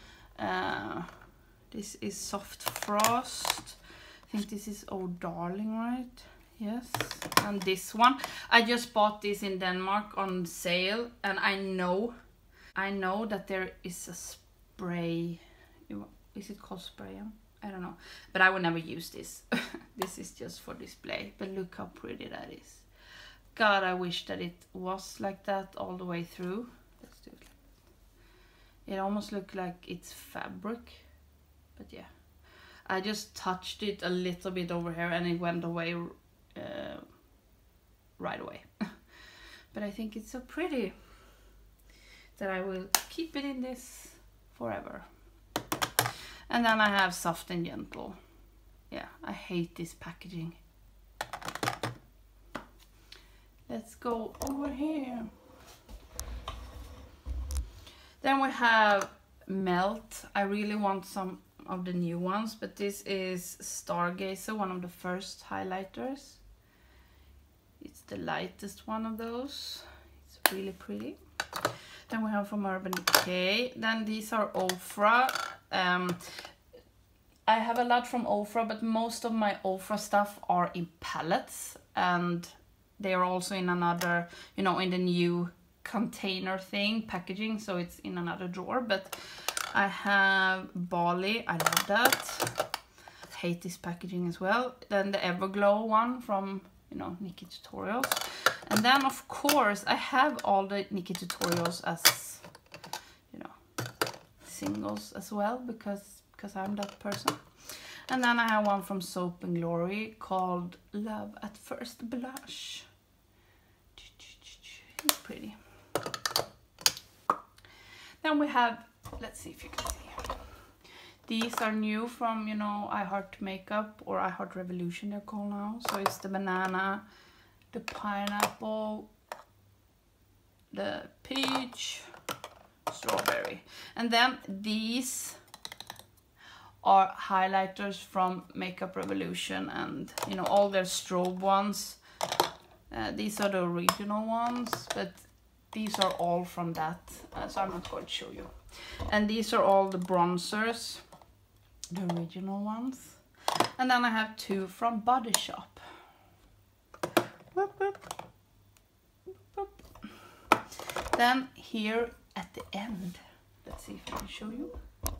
This is Soft Frost. I think this is Oh Darling, right? Yes, and this one, I just bought this in Denmark on sale, and I know that there is a spray. Is it called spray? I don't know, but I will never use this. This is just for display, but look how pretty that is. God, I wish that it was like that all the way through. Let's do it like that. It almost looks like it's fabric, but yeah. I just touched it a little bit over here and it went away right away. But I think it's so pretty that I will keep it in this forever. And then I have Soft and Gentle. Yeah, I hate this packaging. Let's go over here. Then we have Melt. I really want some of the new ones, but this is Stargazer, one of the first highlighters. It's the lightest one of those. It's really pretty. Then we have from Urban Decay. Then these are Ofra. I have a lot from Ofra, but most of my Ofra stuff are in palettes, and they are also in another, you know, in the new container thing, packaging, so it's in another drawer. But I have Bali, I love that. Hate this packaging as well. Then the Everglow one from, you know, Nikki Tutorials. And then of course I have all the Nikki Tutorials as, you know, singles as well, because I'm that person. And then I have one from Soap and Glory called Love at First Blush. It's pretty. Then we have, let's see if you can see. These are new from, you know, I Heart Makeup, or I Heart Revolution they're called now. So it's the banana, the pineapple, the peach, strawberry. And then these are highlighters from Makeup Revolution, and, you know, all their strobe ones. These are the original ones, but these are all from that, so I'm not going to show you. And these are all the bronzers, the original ones. And then I have two from Body Shop. Whoop, whoop. Whoop, whoop. Then here at the end, let's see if I can show you.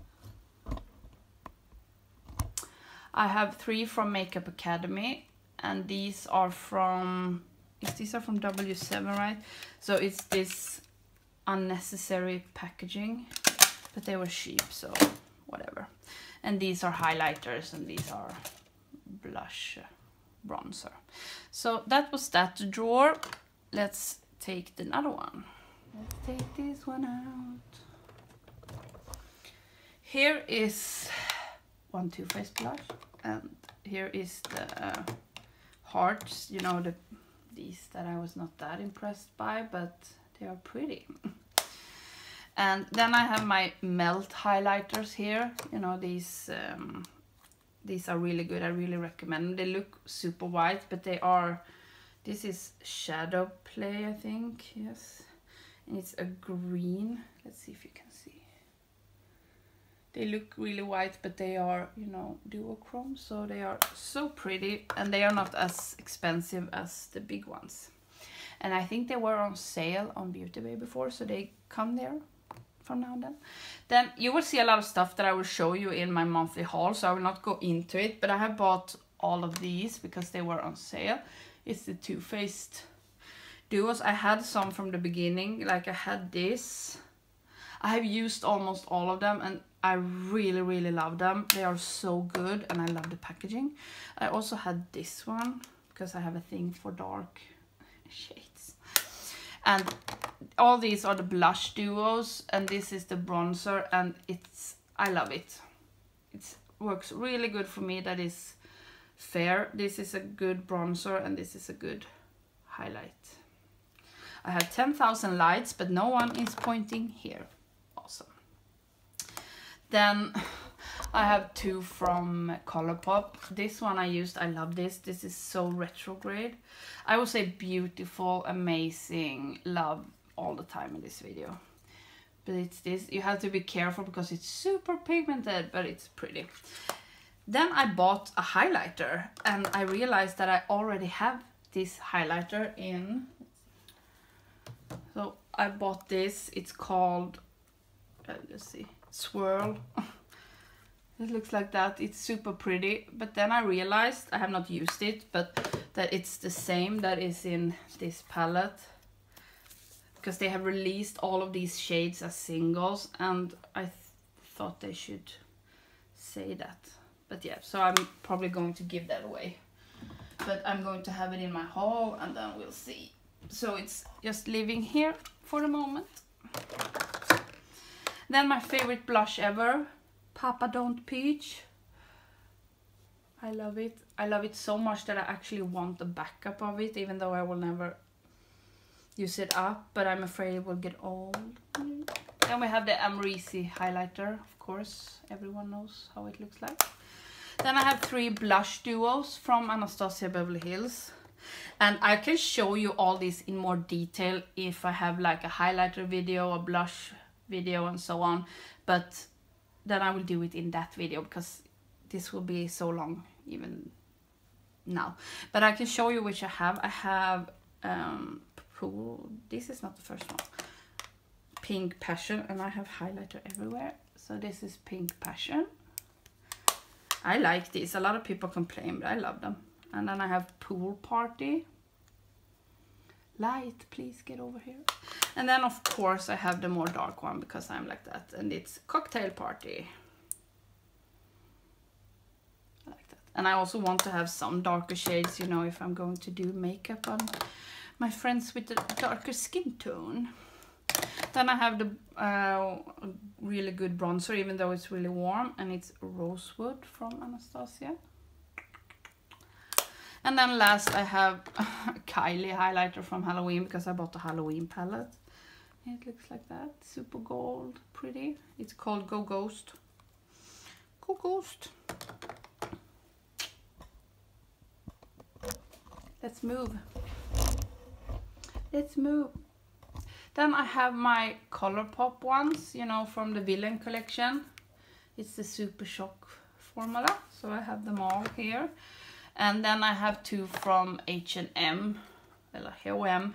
I have three from Makeup Academy, and these are from, these are from W7, right? So it's this unnecessary packaging, but they were cheap, so whatever. And these are highlighters, and these are blush, bronzer. So that was that drawer. Let's take another one. Let's take this one out. Here is one Too Faced blush, and here is the hearts, you know, these that I was not that impressed by, but they are pretty. And then I have my Melt highlighters here. You know, these are really good. I really recommend them. They look super white, but they are, this is Shadow Play, I think, yes. And it's a green. Let's see if you can see. They look really white, but they are, you know, duochrome, so they are so pretty, and they are not as expensive as the big ones. And I think they were on sale on Beauty Bay before, so they come there from now and then. Then you will see a lot of stuff that I will show you in my monthly haul, so I will not go into it, but I have bought all of these because they were on sale. It's the Too Faced duos. I had some from the beginning, like I had this. I have used almost all of them, and I really love them. They are so good, and I love the packaging. I also had this one because I have a thing for dark shades. And all these are the blush duos, and this is the bronzer, and I love it. It works really good for me. That is fair. This is a good bronzer, and this is a good highlight. I have 10,000 lights, but no one is pointing here. Awesome. Then I have two from Colourpop. This one I used, I love this. This is so retrograde. I would say beautiful, amazing, love all the time in this video. But it's this, you have to be careful because it's super pigmented, but it's pretty. Then I bought a highlighter, and I realized that I already have this highlighter in. So I bought this, it's called, let's see, Swirl. It looks like that. It's super pretty, but then I realized, I have not used it, but that it's the same that is in this palette, because they have released all of these shades as singles, and I thought they should say that. But yeah, so I'm probably going to give that away, but I'm going to have it in my haul, and then we'll see. So it's just living here for the moment. Then my favorite blush ever, Papa Don't Peach. I love it. I love it so much that I actually want a backup of it, even though I will never use it up, but I'm afraid it will get old. Then we have the Amrezy highlighter, of course. Everyone knows how it looks like. Then I have three blush duos from Anastasia Beverly Hills. And I can show you all these in more detail if I have like a highlighter video, a blush video, and so on. But then I will do it in that video, because this will be so long even now. But I can show you which I have. I have, this is not the first one. Pink Passion, and I have highlighter everywhere. So this is Pink Passion. I like these. A lot of people complain, but I love them. And then I have Pool Party. Light, please get over here. And then of course I have the more dark one because I'm like that, and it's Cocktail Party. I like that. And I also want to have some darker shades, you know, if I'm going to do makeup on my friends with the darker skin tone. Then I have the really good bronzer, even though it's really warm, and it's Rosewood from Anastasia. And then last I have Kylie highlighter from Halloween, because I bought the Halloween palette. It looks like that, super gold, pretty. It's called Go Ghost. Go Ghost. Let's move. Let's move. Then I have my Colourpop ones, you know, from the Villain collection. It's the Super Shock formula, so I have them all here. And then I have two from H&M, eller H&M.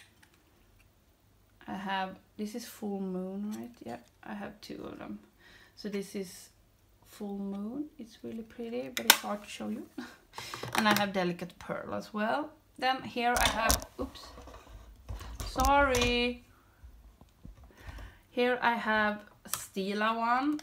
I have, this is Full Moon, right? Yeah, I have two of them. So this is Full Moon. It's really pretty, but it's hard to show you. And I have Delicate Pearl as well. Then here I have, oops, sorry. Here I have Stila one.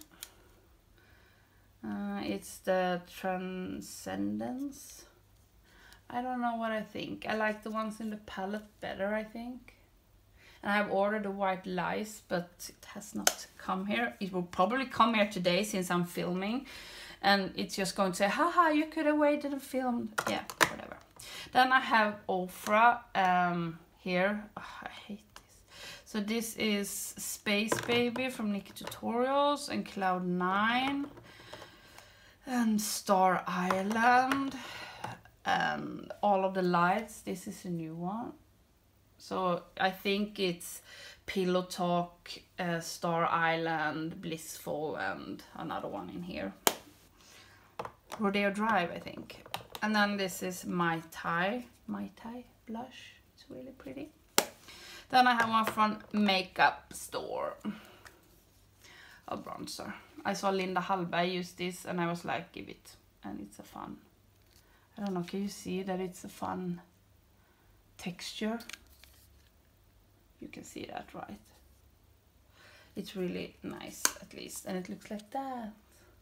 It's the Transcendence. I don't know what I think. I like the ones in the palette better, I think. And I've ordered the White Lies, but it has not come here. It will probably come here today since I'm filming. And it's just going to say, haha, you could have waited and filmed. Yeah, whatever. Then I have Ofra here. Oh, I hate this. So this is Space Baby from Nikki Tutorials and Cloud9. And Star Island. And All of the Lights. This is a new one. So I think it's Pillow Talk, Star Island, Blissful, and another one in here. Rodeo Drive, I think. And then this is Mai Tai blush. It's really pretty. Then I have one from Makeup Store. A bronzer. I saw Linda Hallberg use this and I was like, give it. And it's a fun. I don't know, can you see that it's a fun texture? You can see that, right? It's really nice, at least. And it looks like that.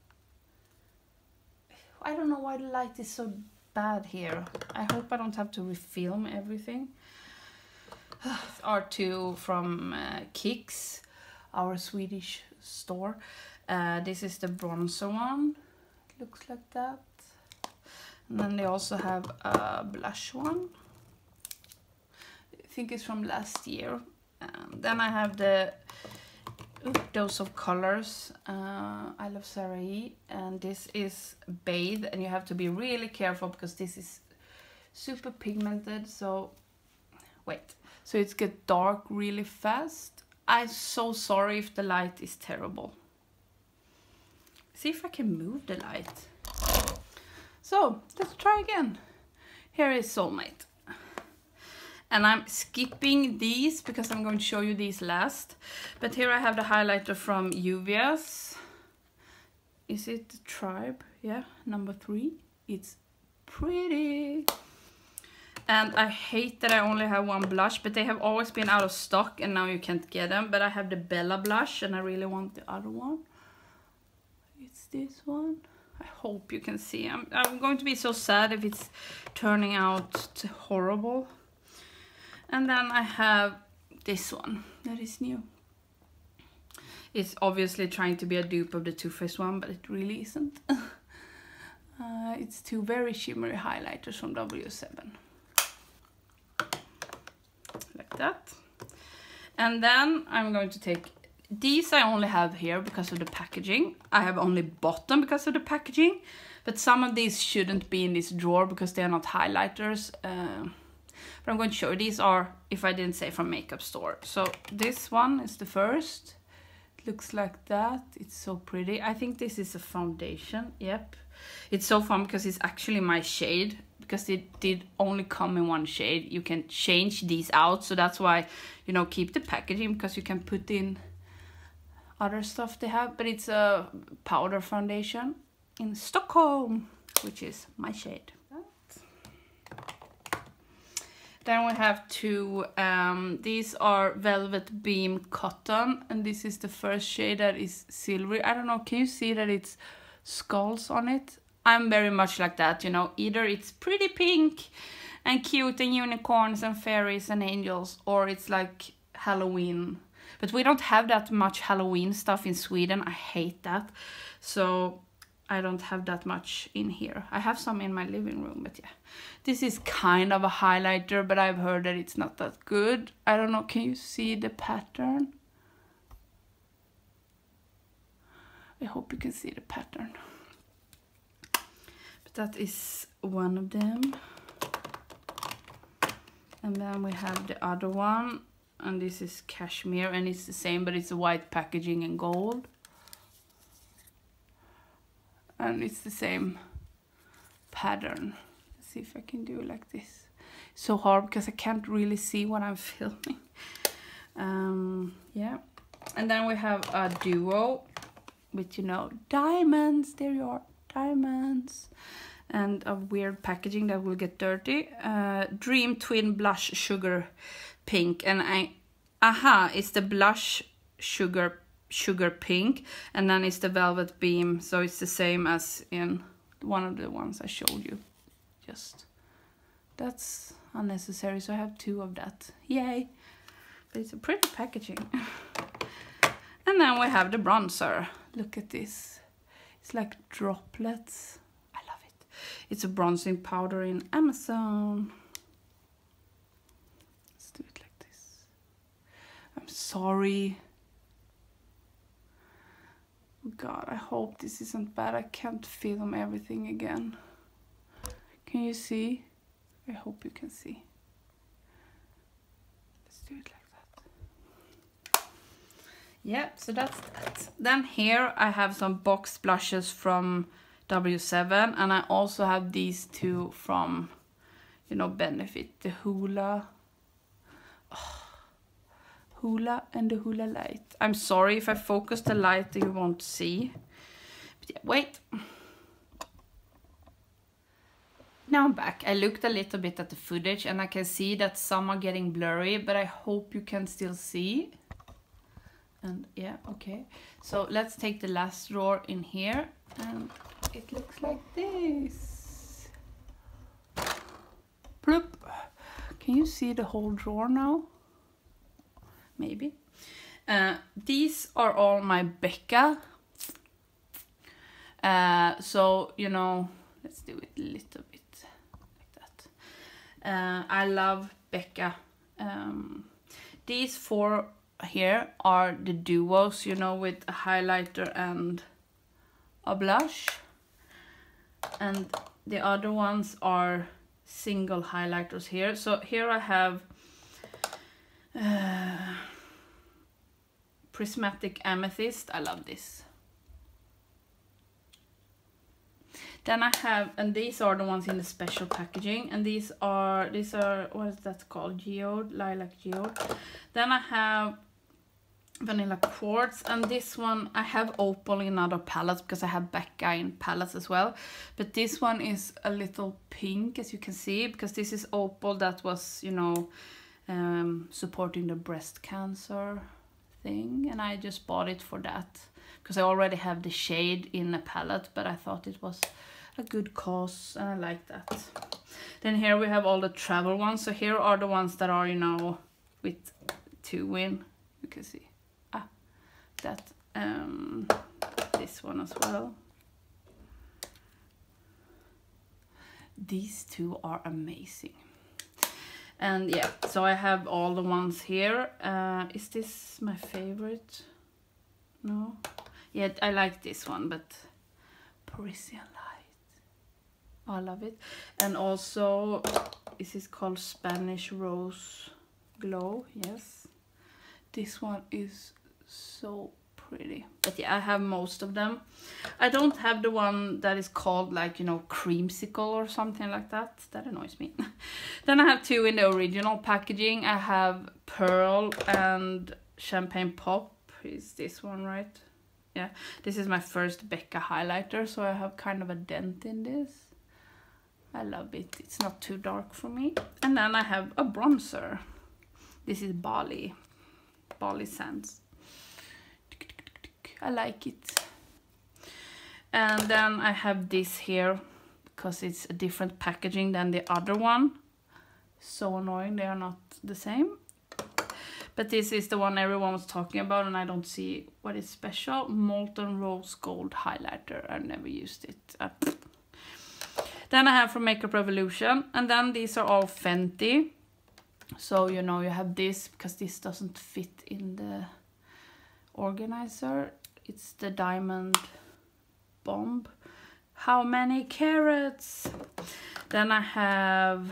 I don't know why the light is so bad here. I hope I don't have to refilm everything. R2 from Kicks, our Swedish store. This is the bronzer one. It looks like that. And then they also have a blush one. I think it's from last year. Then I have the Dose of Colors. I love Sarah E. And this is Bathe. And you have to be really careful because this is super pigmented. So, wait. So it's get dark really fast. I'm so sorry if the light is terrible. See if I can move the light. So, let's try again. Here is Soulmate. And I'm skipping these because I'm going to show you these last. But here I have the highlighter from Juvia's. Is it the Tribe? Yeah, number 3. It's pretty. And I hate that I only have one blush, but they have always been out of stock and now you can't get them. But I have the Bella blush and I really want the other one. It's this one. I hope you can see. I'm going to be so sad if it's turning out horrible. And then I have this one that is new. It's obviously trying to be a dupe of the Too Faced one, but it really isn't. It's two very shimmery highlighters from W7. Like that. And then I'm going to take... These I only have here because of the packaging. I have only bought them because of the packaging. But some of these shouldn't be in this drawer because they are not highlighters. But I'm going to show you. These are, if I didn't say, from Makeup Store. So this one is the first. It looks like that. It's so pretty. I think this is a foundation. Yep. It's so fun because it's actually my shade, because it did only come in one shade. You can change these out, so that's why, you know, keep the packaging, because you can put in other stuff they have. But it's a powder foundation in Stockholm, which is my shade. Then we have two, these are Velvet Beam Cotton, and this is the first shade that is silvery. I don't know, can you see that it's skulls on it? I'm very much like that, you know, either it's pretty pink and cute and unicorns and fairies and angels, or it's like Halloween. But we don't have that much Halloween stuff in Sweden. I hate that. So I don't have that much in here. I have some in my living room, but yeah. This is kind of a highlighter, but I've heard that it's not that good. I don't know, can you see the pattern? I hope you can see the pattern. But that is one of them. And then we have the other one, and this is cashmere, and it's the same, but it's a white packaging and gold. And it's the same pattern. Let's see if I can do it like this. It's so hard because I can't really see what I'm filming. Yeah. And then we have a duo with, you know, diamonds. There you are, diamonds. And a weird packaging that will get dirty. Dream Twin Blush Sugar Pink. And it's the blush sugar pink, and then it's the Velvet Beam, so it's the same as in one of the ones I showed you. Just, that's unnecessary, so I have two of that. Yay! But it's a pretty packaging. And then we have the bronzer. Look at this. It's like droplets. I love it. It's a bronzing powder in Amazon. Let's do it like this. I'm sorry. God, I hope this isn't bad. I can't film everything again. Can you see? I hope you can see. Let's do it like that. Yeah, so that's that. Then here I have some box blushes from W7, and I also have these two from, you know, Benefit, the Hoola. Oh. Hoola and the Hoola light. I'm sorry if I focus the light you won't see. But yeah, wait. Now I'm back. I looked a little bit at the footage and I can see that some are getting blurry, but I hope you can still see. And yeah, okay. So let's take the last drawer in here, and it looks like this. Bloop. Can you see the whole drawer now? Maybe. These are all my Becca. So, you know, let's do it a little bit like that. I love Becca. These four here are the duos, you know, with a highlighter and a blush. And the other ones are single highlighters here. So here I have Prismatic Amethyst. I love this. Then I have, and these are the ones in the special packaging, and these are what is that called? Geode, Lilac Geode. Then I have Vanilla Quartz, and this one I have Opal in other palettes because I have Becca in palettes as well. But this one is a little pink, as you can see, because this is Opal that was, you know, supporting the breast cancer thing, and I just bought it for that because I already have the shade in a palette, but I thought it was a good cause and I like that. Then here we have all the travel ones. So here are the ones that are, you know, with two in, you can see that this one as well. These two are amazing. And yeah, so I have all the ones here. Is this my favorite? No? Yeah, I like this one, but Parisian Light. Oh, I love it. And also, this is called Spanish Rose Glow. Yes. This one is so pretty. But yeah, I have most of them. I don't have the one that is called like, you know, creamsicle or something like that. That annoys me. Then I have two in the original packaging. I have Pearl and Champagne Pop. Is this one right? Yeah, this is my first Becca highlighter, so I have kind of a dent in this. I love it. It's not too dark for me. And then I have a bronzer. This is Bali Sands. I like it. And then I have this here because it's a different packaging than the other one. So annoying, they are not the same. But this is the one everyone was talking about, and I don't see what is special. Molten Rose Gold highlighter. I've never used it. Then I have from Makeup Revolution, and then these are all Fenty. So, you know, you have this because this doesn't fit in the organizer. It's the Diamond Bomb. How many carats? Then I have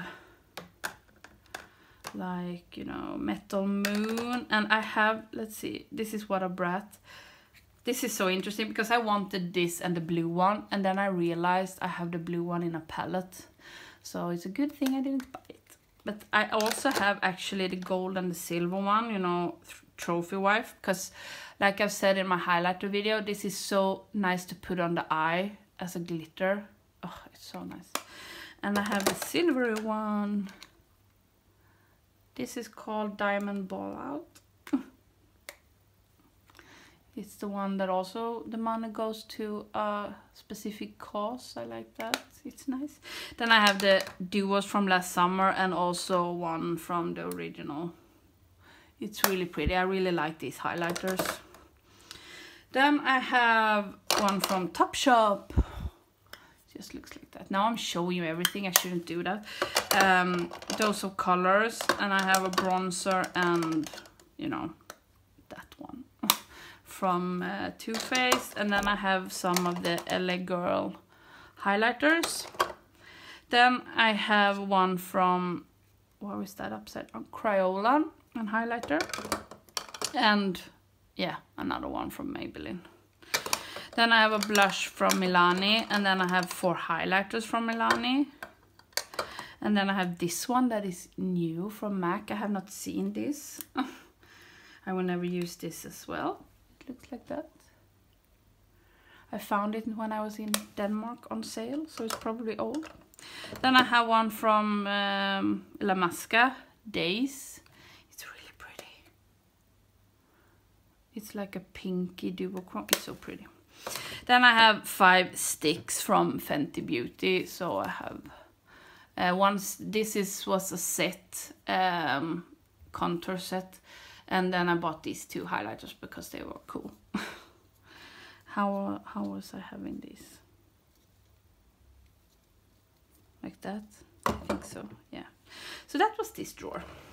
like, you know, Metal Moon, and I have, let's see, this is What a Brat. This is so interesting because I wanted this and the blue one, and then I realized I have the blue one in a palette, so it's a good thing I didn't buy it. But I also have actually the gold and the silver one, you know, Trophy Wife, because like I've said in my highlighter video, this is so nice to put on the eye as a glitter. Oh, it's so nice. And I have the silvery one. This is called Diamond Ball Out. It's the one that also the money goes to a specific cause. I like that. It's nice. Then I have the duos from last summer and also one from the original. It's really pretty. I really like these highlighters. Then I have one from Topshop. Just looks like that. Now I'm showing you everything. I shouldn't do that. Dose of Colors, and I have a bronzer and, you know, that one from Too Faced, and then I have some of the LA Girl highlighters. Then I have one from, where is that upside down? Crayola and highlighter, and yeah, another one from Maybelline. Then I have a blush from Milani, and then I have 4 highlighters from Milani. And then I have this one that is new from MAC. I have not seen this. I will never use this as well. It looks like that. I found it when I was in Denmark on sale, so it's probably old. Then I have one from La Masca, Days. It's really pretty. It's like a pinky duochrome. It's so pretty. Then I have 5 sticks from Fenty Beauty. So I have was a set, contour set, and then I bought these 2 highlighters because they were cool. How was I having these? Like that? I think so, yeah. So that was this drawer.